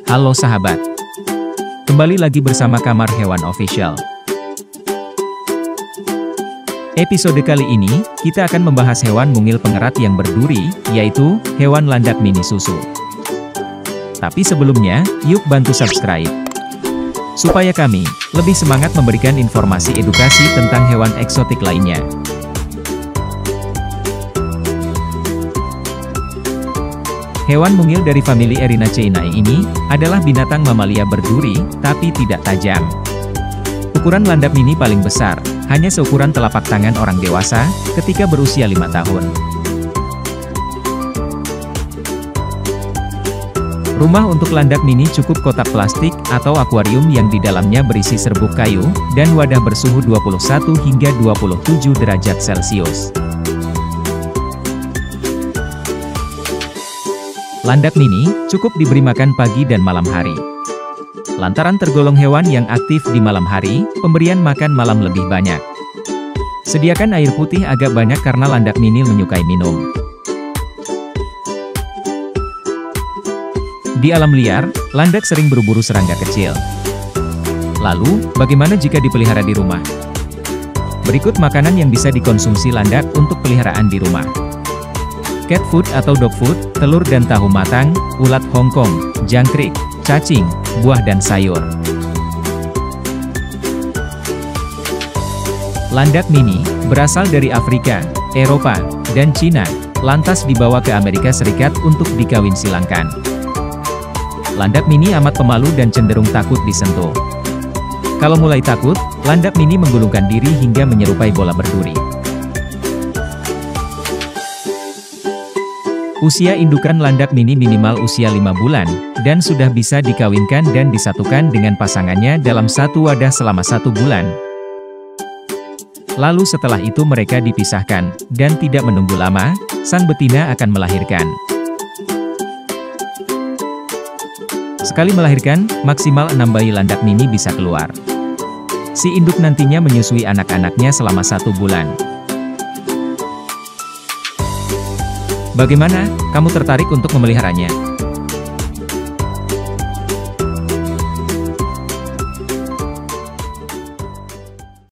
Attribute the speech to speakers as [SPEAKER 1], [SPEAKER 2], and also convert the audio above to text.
[SPEAKER 1] Halo sahabat, kembali lagi bersama Kamar Hewan Official. Episode kali ini, kita akan membahas hewan mungil pengerat yang berduri, yaitu hewan landak mini susu. Tapi sebelumnya, yuk bantu subscribe, supaya kami lebih semangat memberikan informasi edukasi tentang hewan eksotik lainnya. Hewan mungil dari famili Erinaceinae ini adalah binatang mamalia berduri, tapi tidak tajam. Ukuran landak mini paling besar, hanya seukuran telapak tangan orang dewasa, ketika berusia 5 tahun. Rumah untuk landak mini cukup kotak plastik atau akuarium yang di dalamnya berisi serbuk kayu, dan wadah bersuhu 21 hingga 27 derajat Celcius. Landak mini cukup diberi makan pagi dan malam hari. Lantaran tergolong hewan yang aktif di malam hari, pemberian makan malam lebih banyak. Sediakan air putih agak banyak karena landak mini menyukai minum. Di alam liar, landak sering berburu serangga kecil. Lalu, bagaimana jika dipelihara di rumah? Berikut makanan yang bisa dikonsumsi landak untuk peliharaan di rumah. Cat food atau dog food, telur dan tahu matang, ulat Hongkong, jangkrik, cacing, buah dan sayur. Landak mini berasal dari Afrika, Eropa, dan Cina, lantas dibawa ke Amerika Serikat untuk dikawin silangkan. Landak mini amat pemalu dan cenderung takut disentuh. Kalau mulai takut, landak mini menggulungkan diri hingga menyerupai bola berduri. Usia indukan landak mini minimal usia 5 bulan, dan sudah bisa dikawinkan dan disatukan dengan pasangannya dalam satu wadah selama 1 bulan. Lalu setelah itu mereka dipisahkan, dan tidak menunggu lama, sang betina akan melahirkan. Sekali melahirkan, maksimal 6 bayi landak mini bisa keluar. Si induk nantinya menyusui anak-anaknya selama 1 bulan. Bagaimana, kamu tertarik untuk memeliharanya?